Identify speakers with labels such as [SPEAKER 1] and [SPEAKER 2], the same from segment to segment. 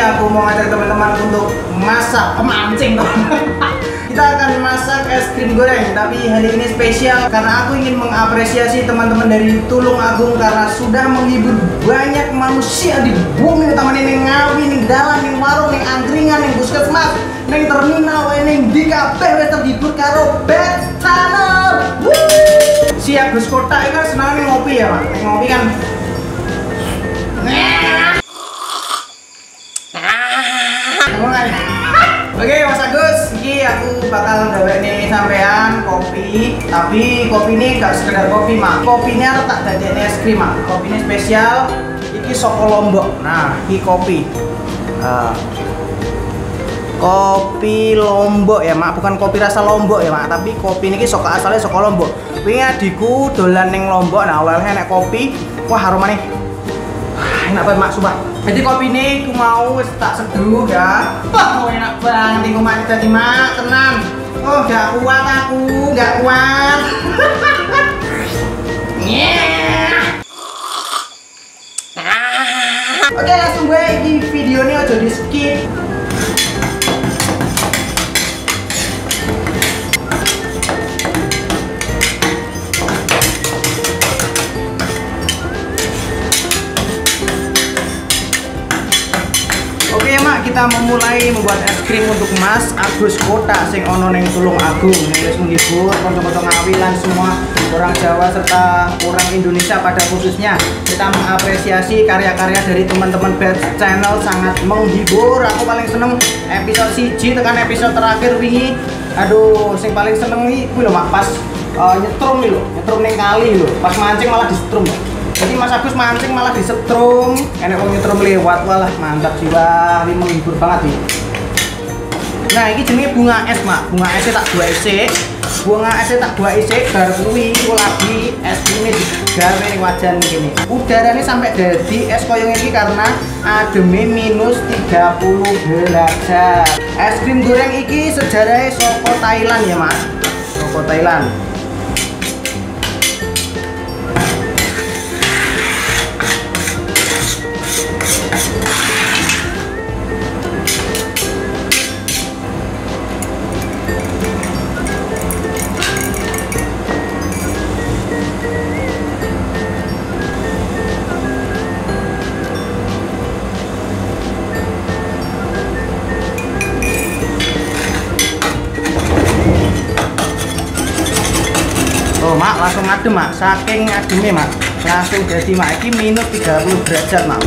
[SPEAKER 1] aku mau ngajak teman-teman untuk masak, memancing dong. Kita akan masak es krim goreng, tapi hari ini spesial karena aku ingin mengapresiasi teman-teman dari Tulung Agung karena sudah menghibur banyak manusia di bumi utama ini, Ngawi, ning dalan, ning warung, ning angkringan, ning puskesmas, ning terminal, ning di kabeh wis terhibur karo Best Channel. Si Agus Kota itu kan senang ngopi ya, Pak. Ngopi kan. Oke, Mas Agus, ini aku bakal gawe nih sampean kopi, tapi kopi ini gak sekedar kopi, Mak. Kopinya tak dadekne es krim, Mak. Kopi ini spesial, iki saka Lombok. Nah, iki kopi. Kopi Lombok ya, Mak. Bukan kopi rasa Lombok ya, Mak, tapi kopi ini saka asalnya saka Lombok. Wingi adikku dolan ning Lombok, nah oleh-oleh nek kopi, wah aromane enak banget, Mak, sumpah. Jadi kopi ini aku mau tak seduh ya. Wah, enak banget nih Mak, jadi Mak, tenang. Oh, gak kuat aku, gak kuat. Oke, langsung gue di video ini aja di skip. Kita memulai membuat es krim untuk Mas Agus Kota sing ono neng Tulung Agung. Wis menghibur kanca-kanca Ngawi lan semua orang Jawa serta orang Indonesia pada khususnya. Kita mengapresiasi karya-karya dari teman-teman Best Channel, sangat menghibur. Aku paling seneng episode 1 tekan episode terakhir wingi. Aduh, sing paling seneng iki kuwi lho, Mak, pas nyetrum nih lho, nyetrum neng kali lho. Pas mancing malah disetrum. Jadi Mas Agus mancing malah disetrum, enak wong nyetrum lewat, walah mantap jiwa, ini menghibur banget nih. Nah, ini jenis bunga es, Mak. Bunga esnya tak dua isik. Bunga esnya tak dua isik, baru kuwi aku lagi es krimnya digawe ning wajan gini. Udaranya sampai jadi es koyong ini karena ademe minus 30 derajat. Es krim goreng iki sejarahnya saka Thailand ya, Mak. Saka Thailand. Oh, Mak, langsung adem, Mak. Saking ademnya, Mak, langsung jadi, Mak. Ini minus 30 derajat, Mak.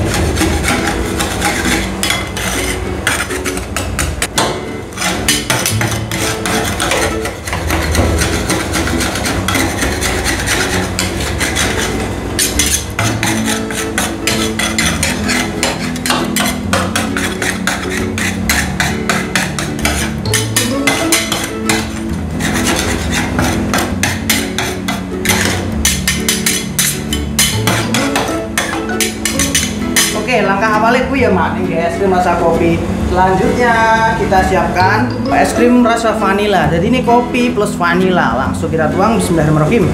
[SPEAKER 1] Oke, langkah awalnya ya, Mak, ini es krim rasa kopi. Selanjutnya kita siapkan es krim rasa vanila. Jadi ini kopi plus vanila. Langsung kita tuang. Bismillahirrahmanirrahim.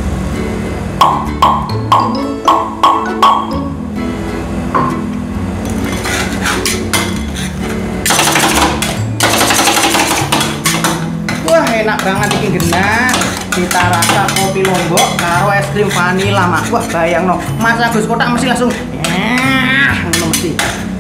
[SPEAKER 1] Wah, enak banget ini genah. Kita rasa kopi Lombok karo es krim vanila, Mak. Wah, bayang no. Mas Agus Kota mesti langsung mesti.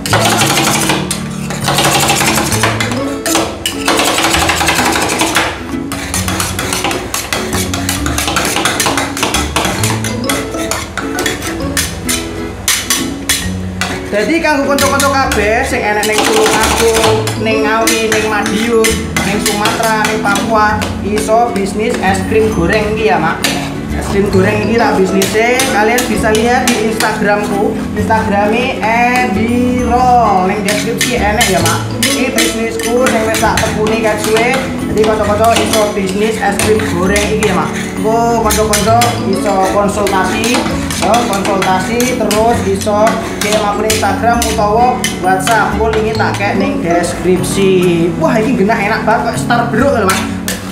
[SPEAKER 1] Jadi kanggo kanca-kanca kabeh sing enek ning Tulung Agung, ning Ngawi, ning Madiun, ning Sumatera, ning Papua, iso bisnis es krim goreng iki ya, Mak. Es krim goreng ini tak bisnisnya, kalian bisa lihat di Instagramku. Instagramnya Ediro, link deskripsi enek ya, Mak. Ini bisnisku yang tak tekuni kayak suwe. Jadi konco-konco iso bisnis es krim goreng ini ya, Mak. Gue konco-konco iso konsultasi terus iso kirim akun Instagram utawa WhatsApp. Gue linknya tak kayak ning deskripsi. Wah, ini genah enak banget kayak Starbucks lho, Mak.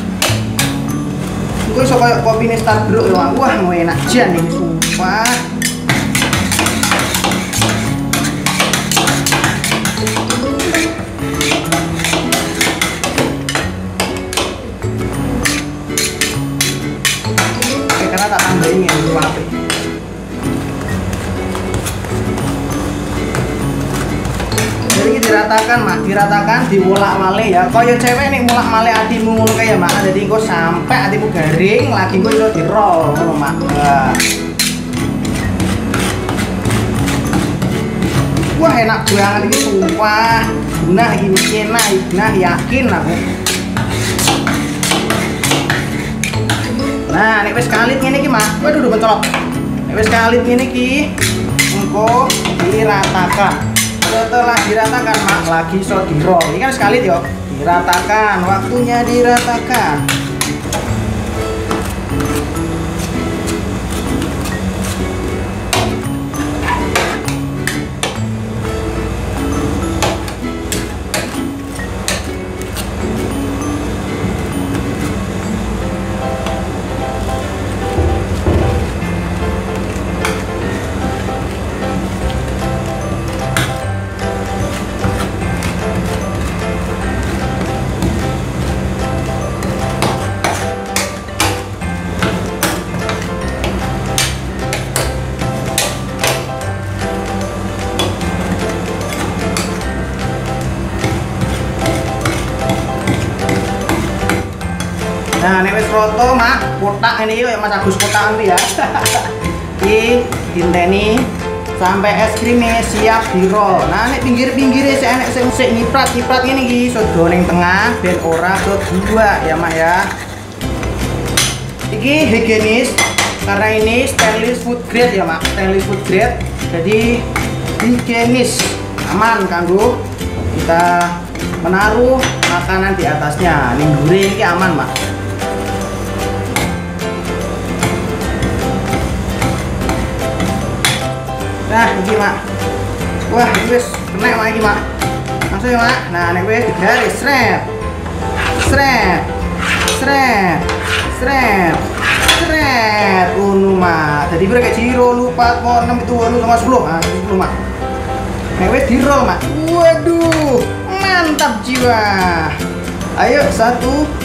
[SPEAKER 1] Gue iso kayak kopi ini Starbucks lho, Mak. Wah, mau enak jan ini sumpah. tak tambahin ya wape. Jadi diratakan mak, diratakan diulak malih ya. Kaya cewek nih mulak malih adimu ngono kayak mak. Jadi engko sampai adimu garing lagi engko iso dirol ngono mak. Wah enak banget ini sumpah. Nah ini enak, nah yakin aku. Nah nek wis kalit ngene iki mak. Waduh mencolok. Nek wis kalit ngene iki engko diratakan. Setelah diratakan mak lagi iso dirol. Ini kan sekali yo. Diratakan, waktunya diratakan. Nah, ini wis roto mak, kotak ini yuk Mas Agus kotak nanti ya. Iki dinteni sampai es krimnya siap dirol. Nah, ini pinggir-pinggirnya si enek sing nyiprat-nyiprat ini iki sodo ning tengah ben ora kedua ya mak ya. Iki higienis karena ini stainless food grade ya mak, stainless food grade. Jadi higienis, aman kanggo kita menaruh makanan di atasnya. Ning gure iki aman mak. Nah, ini mak. Wah, ini wis kena mak iki mak. Langsung ya mak. Nah, nek wis digaris sret. Sret. Sret. Sret. Sret. Unu mak. Jadi gue kayak jiro lupa 6 itu 8 sama 10. Nah, 10 mak. Nek wis dirol mak. Waduh, mantap jiwa. Ayo 1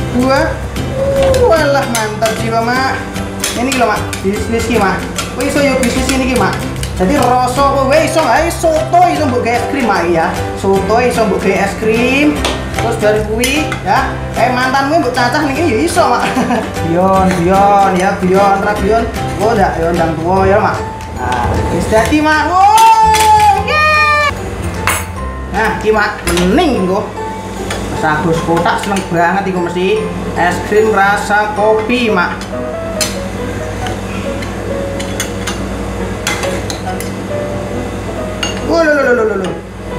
[SPEAKER 1] 2. Walah mantap jiwa mak. Ini lho mak, bisnis ki mak. Kowe iso yo bisnis ini ki mak. Jadi rasa kowe iso gawe soto iso mbok gawe es krim mak ya. Soto iso mbok gawe es krim. Terus dari kuwi ya, mantanmu mbok cacah niki ya iso mak. Bion ya, bion ra bion. Oh ndak yo ndang tuwa ya mak. Nah, wis dadi mak. Oh, yeah. Nah, iki mak bening engko. Mas Agus kotak seneng banget iku mesti es krim rasa kopi mak. Loh.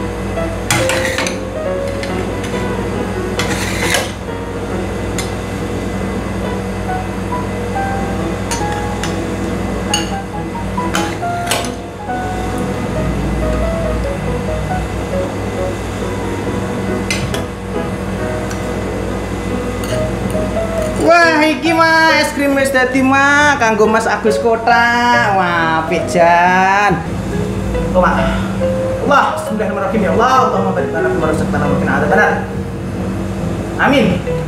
[SPEAKER 1] Wah, iki mah es krim wis dadi mah kanggo Mas Agus Kotak. Wah, apik jan. Tuh mak. Allah, bismillahirrahmanirrahim ya Allah. Allahumma barik lana fima razaqtana wa qina adzabannar. Amin.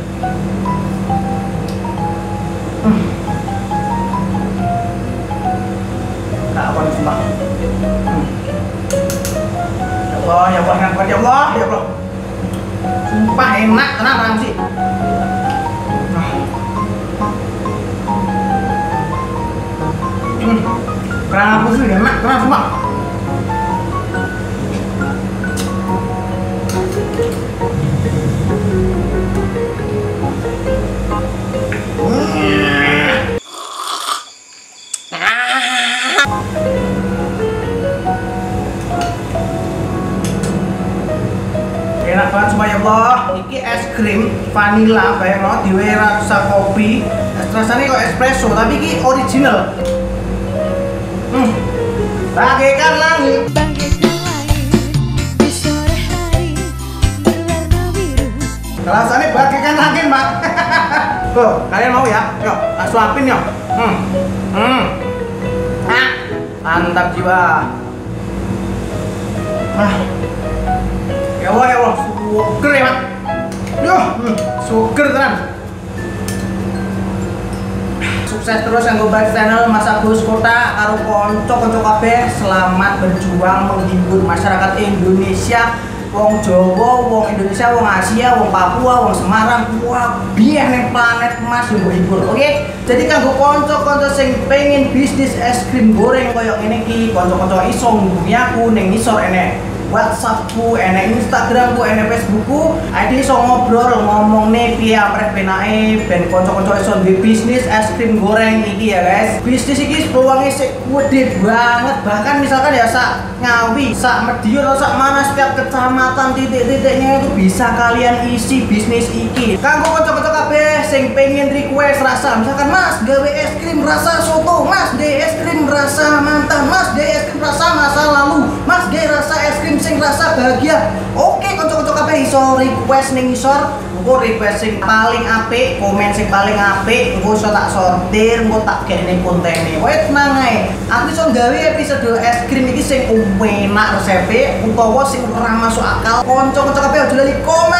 [SPEAKER 1] Kawan semua. Ya Allah, ya Allah, ya Allah, ya Allah. Sumpah enak, tenang Ramsi. Kurang apa sih enak, tenang semua. Enak banget sumpah ya Allah. Iki es krim vanilla kayak mau diwe rasa kopi. Rasanya kok espresso tapi iki original. Bagaikan langit. Di sore hari berwarna biru. Rasanya bagaikan langit, Mak. Tuh, kalian mau ya? Yuk, tak suapin yuk. Mantap jiwa. Ya Allah, suger ya Mak. Yuh, suger tenan. sukses terus kanggo channel Mas Agus Kota karo kanca-kanca kabeh. Selamat berjuang menghibur masyarakat Indonesia. Wong Jawa, wong Indonesia, wong Asia, wong Papua, wong Semarang, wah biar ning planet Mas yo hibur. Oke. Jadi kanggo kanca-kanca sing pengen bisnis es krim goreng koyo ngene iki, kanca-kanca iso ngubungi aku ning ngisor enek WhatsAppku, enek Instagramku, enek Facebookku. Adi iso ngobrol ngomong nih piye amreh penake ben kanca-kanca iso duwe bisnis es krim goreng iki ya guys. Bisnis iki peluangnya sik gede banget. Bahkan misalkan ya sak Ngawi, sak Medion, sak mana setiap kecamatan titik-titiknya itu bisa kalian isi bisnis iki. Kanggo kanca-kanca kabeh sing pengen request rasa, misalkan Mas gawe es krim rasa soto, Mas gawe es krim rasa mantan, Mas gawe es krim rasa masa lalu, Mas gawe rasa es krim sing rasa bahagia. Oke, kanca-kanca kabeh iso request ning isor. Engko request sing paling apik, komen sing paling apik, engko iso tak sortir, engko tak kene kontene. Kowe tenang ae. Aku iso gawe episode es krim iki sing enak resepe utawa sing ora masuk akal. Kanca-kanca kabeh aja lali komen